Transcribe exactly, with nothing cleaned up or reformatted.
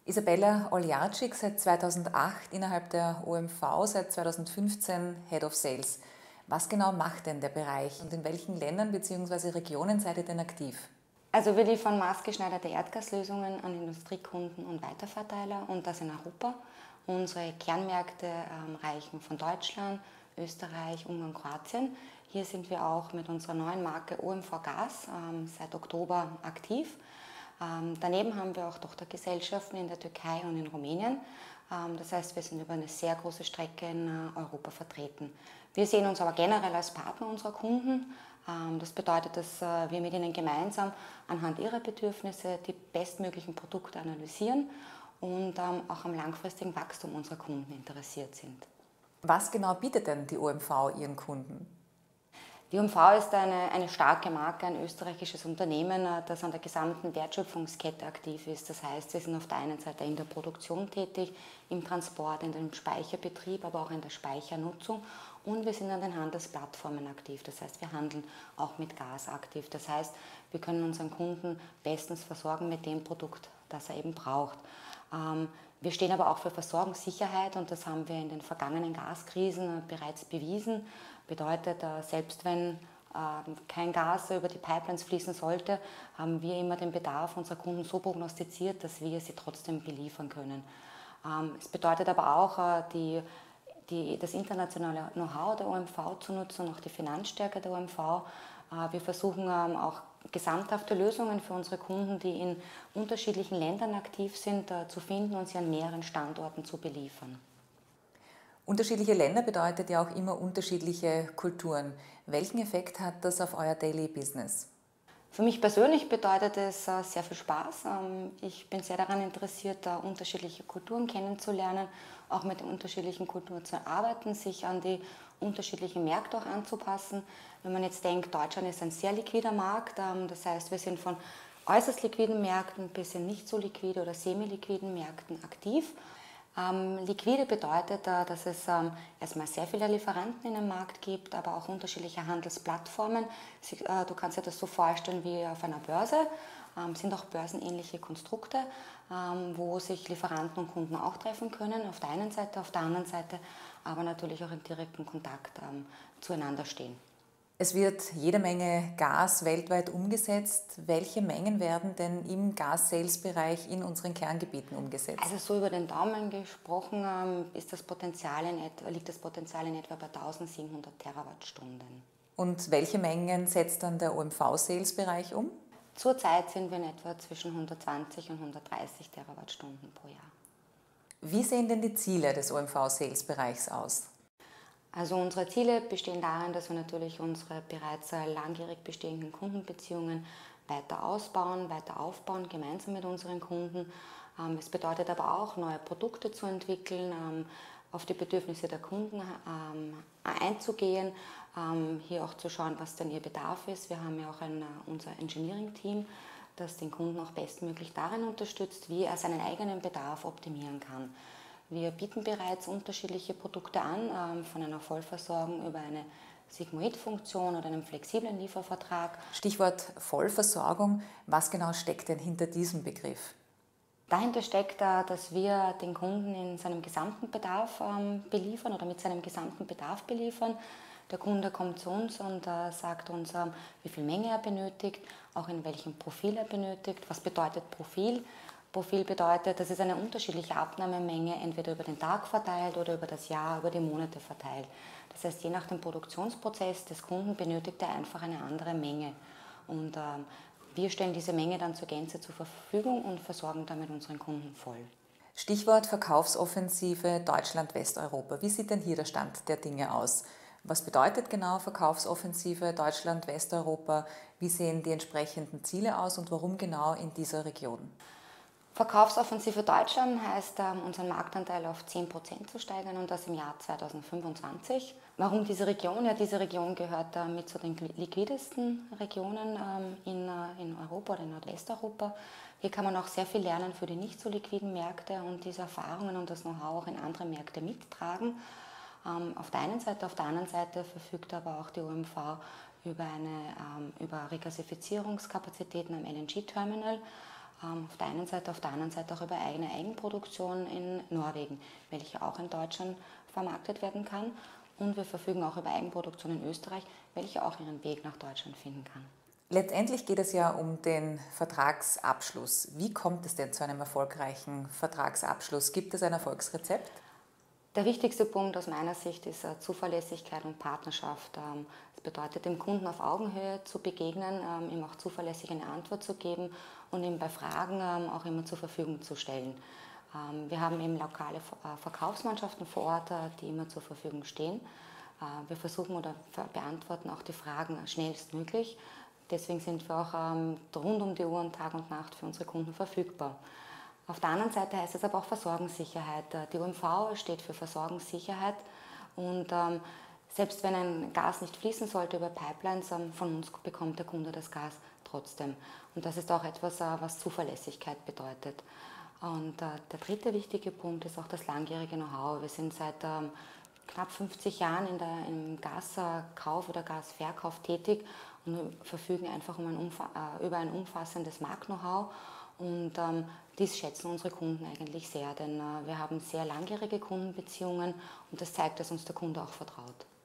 Isabella Oljarczyk, seit zweitausendacht innerhalb der O M V, seit zweitausendfünfzehn Head of Sales. Was genau macht denn der Bereich und in welchen Ländern bzw. Regionen seid ihr denn aktiv? Also wir liefern maßgeschneiderte Erdgaslösungen an Industriekunden und Weiterverteiler und das in Europa. Unsere Kernmärkte ähm, reichen von Deutschland, Österreich, Ungarn, Kroatien. Hier sind wir auch mit unserer neuen Marke O M V Gas ähm, seit Oktober aktiv. Ähm, daneben haben wir auch Tochtergesellschaften in der Türkei und in Rumänien. Ähm, das heißt, wir sind über eine sehr große Strecke in äh, Europa vertreten. Wir sehen uns aber generell als Partner unserer Kunden. Ähm, das bedeutet, dass äh, wir mit ihnen gemeinsam anhand ihrer Bedürfnisse die bestmöglichen Produkte analysieren und ähm, auch am langfristigen Wachstum unserer Kunden interessiert sind. Was genau bietet denn die O M V ihren Kunden? Die O M V ist eine, eine starke Marke, ein österreichisches Unternehmen, das an der gesamten Wertschöpfungskette aktiv ist. Das heißt, wir sind auf der einen Seite in der Produktion tätig, im Transport, in dem Speicherbetrieb, aber auch in der Speichernutzung und wir sind an den Handelsplattformen aktiv. Das heißt, wir handeln auch mit Gas aktiv. Das heißt, wir können unseren Kunden bestens versorgen mit dem Produkt, das er eben braucht. Ähm, wir stehen aber auch für Versorgungssicherheit und das haben wir in den vergangenen Gaskrisen bereits bewiesen. Bedeutet, selbst wenn kein Gas über die Pipelines fließen sollte, haben wir immer den Bedarf unserer Kunden so prognostiziert, dass wir sie trotzdem beliefern können. Es bedeutet aber auch, die, die, das internationale Know-how der O M V zu nutzen und auch die Finanzstärke der O M V. Wir versuchen auch gesamthafte Lösungen für unsere Kunden, die in unterschiedlichen Ländern aktiv sind, zu finden und sie an mehreren Standorten zu beliefern. Unterschiedliche Länder bedeutet ja auch immer unterschiedliche Kulturen. Welchen Effekt hat das auf euer Daily Business? Für mich persönlich bedeutet es sehr viel Spaß. Ich bin sehr daran interessiert, unterschiedliche Kulturen kennenzulernen, auch mit den unterschiedlichen Kulturen zu arbeiten, sich an die unterschiedlichen Märkte auch anzupassen. Wenn man jetzt denkt, Deutschland ist ein sehr liquider Markt, das heißt, wir sind von äußerst liquiden Märkten bis in nicht so liquide oder semi-liquiden Märkten aktiv. Ähm, liquide bedeutet, äh, dass es ähm, erstmal sehr viele Lieferanten in dem Markt gibt, aber auch unterschiedliche Handelsplattformen. Sie, äh, du kannst dir das so vorstellen wie auf einer Börse, ähm, sind auch börsenähnliche Konstrukte, ähm, wo sich Lieferanten und Kunden auch treffen können, auf der einen Seite, auf der anderen Seite, aber natürlich auch in direktem Kontakt ähm, zueinander stehen. Es wird jede Menge Gas weltweit umgesetzt. Welche Mengen werden denn im Gas-Sales-Bereich in unseren Kerngebieten umgesetzt? Also so über den Daumen gesprochen ist das Potenzial in etwa, liegt das Potenzial in etwa bei eintausendsiebenhundert Terawattstunden. Und welche Mengen setzt dann der O M V-Sales-Bereich um? Zurzeit sind wir in etwa zwischen hundertzwanzig und hundertdreißig Terawattstunden pro Jahr. Wie sehen denn die Ziele des O M V-Sales-Bereichs aus? Also unsere Ziele bestehen darin, dass wir natürlich unsere bereits langjährig bestehenden Kundenbeziehungen weiter ausbauen, weiter aufbauen, gemeinsam mit unseren Kunden. Es bedeutet aber auch, neue Produkte zu entwickeln, auf die Bedürfnisse der Kunden einzugehen, hier auch zu schauen, was denn ihr Bedarf ist. Wir haben ja auch ein, unser Engineering-Team, das den Kunden auch bestmöglich darin unterstützt, wie er seinen eigenen Bedarf optimieren kann. Wir bieten bereits unterschiedliche Produkte an, von einer Vollversorgung über eine Sigmoid-Funktion oder einem flexiblen Liefervertrag. Stichwort Vollversorgung. Was genau steckt denn hinter diesem Begriff? Dahinter steckt, dass wir den Kunden in seinem gesamten Bedarf beliefern oder mit seinem gesamten Bedarf beliefern. Der Kunde kommt zu uns und sagt uns, wie viel Menge er benötigt, auch in welchem Profil er benötigt. Was bedeutet Profil? Profil bedeutet, das ist eine unterschiedliche Abnahmemenge, entweder über den Tag verteilt oder über das Jahr, über die Monate verteilt. Das heißt, je nach dem Produktionsprozess des Kunden benötigt er einfach eine andere Menge. Und äh, wir stellen diese Menge dann zur Gänze zur Verfügung und versorgen damit unseren Kunden voll. Stichwort Verkaufsoffensive Deutschland-Westeuropa. Wie sieht denn hier der Stand der Dinge aus? Was bedeutet genau Verkaufsoffensive Deutschland-Westeuropa? Wie sehen die entsprechenden Ziele aus und warum genau in dieser Region? Verkaufsoffensive Deutschland heißt, unseren Marktanteil auf zehn Prozent zu steigern und das im Jahr zweitausendfünfundzwanzig. Warum diese Region? Ja, diese Region gehört mit zu den liquidesten Regionen in, in Europa oder in Nordwesteuropa. Hier kann man auch sehr viel lernen für die nicht so liquiden Märkte und diese Erfahrungen und das Know-how auch in andere Märkte mittragen. Auf der einen Seite, auf der anderen Seite verfügt aber auch die O M V über, eine, über Regasifizierungskapazitäten am L N G-Terminal. Auf der einen Seite, auf der anderen Seite auch über eine Eigenproduktion in Norwegen, welche auch in Deutschland vermarktet werden kann. Und wir verfügen auch über Eigenproduktion in Österreich, welche auch ihren Weg nach Deutschland finden kann. Letztendlich geht es ja um den Vertragsabschluss. Wie kommt es denn zu einem erfolgreichen Vertragsabschluss? Gibt es ein Erfolgsrezept? Der wichtigste Punkt aus meiner Sicht ist Zuverlässigkeit und Partnerschaft. Das bedeutet, dem Kunden auf Augenhöhe zu begegnen, ihm auch zuverlässig eine Antwort zu geben und ihm bei Fragen auch immer zur Verfügung zu stellen. Wir haben eben lokale Verkaufsmannschaften vor Ort, die immer zur Verfügung stehen. Wir versuchen oder beantworten auch die Fragen schnellstmöglich. Deswegen sind wir auch rund um die Uhr und Tag und Nacht für unsere Kunden verfügbar. Auf der anderen Seite heißt es aber auch Versorgungssicherheit. Die U M V steht für Versorgungssicherheit und ähm, selbst wenn ein Gas nicht fließen sollte über Pipelines, ähm, von uns bekommt der Kunde das Gas trotzdem. Und das ist auch etwas, äh, was Zuverlässigkeit bedeutet. Und äh, der dritte wichtige Punkt ist auch das langjährige Know-how. Wir sind seit ähm, knapp fünfzig Jahren in der, im Gaskauf oder Gasverkauf tätig und verfügen einfach um ein Umfa äh, über ein umfassendes Markt-Know-how. Und ähm, dies schätzen unsere Kunden eigentlich sehr, denn äh, wir haben sehr langjährige Kundenbeziehungen und das zeigt, dass uns der Kunde auch vertraut.